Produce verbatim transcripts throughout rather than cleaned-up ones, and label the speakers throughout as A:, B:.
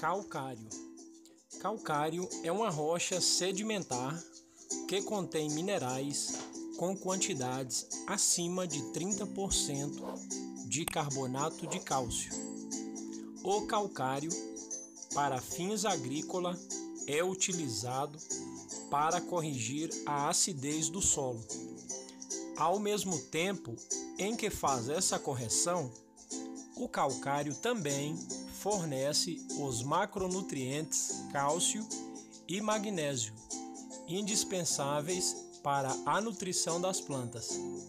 A: Calcário. Calcário é uma rocha sedimentar que contém minerais com quantidades acima de trinta por cento de carbonato de cálcio. O calcário, para fins agrícolas, é utilizado para corrigir a acidez do solo. Ao mesmo tempo em que faz essa correção, o calcário também fornece os macronutrientes cálcio e magnésio, indispensáveis para a nutrição das plantas.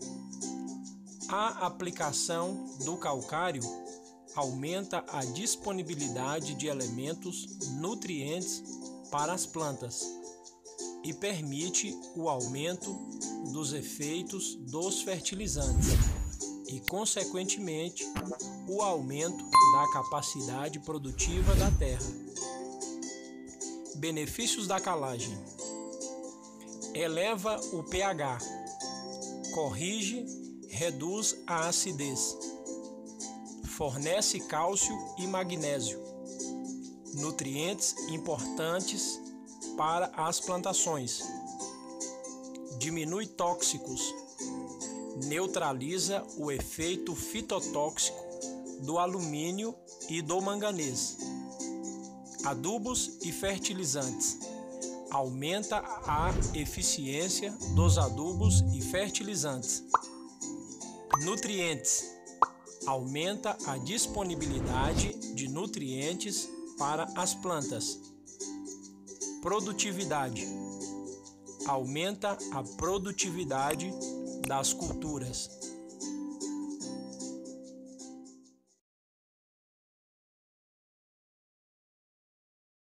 A: A aplicação do calcário aumenta a disponibilidade de elementos nutrientes para as plantas e permite o aumento dos efeitos dos fertilizantes e, consequentemente, o aumento da capacidade produtiva da terra. Benefícios da calagem: eleva o pH, corrige, reduz a acidez, fornece cálcio e magnésio, nutrientes importantes para as plantações, diminui tóxicos, neutraliza o efeito fitotóxico do alumínio e do manganês, adubos e fertilizantes, aumenta a eficiência dos adubos e fertilizantes, nutrientes, aumenta a disponibilidade de nutrientes para as plantas, produtividade, aumenta a produtividade das culturas.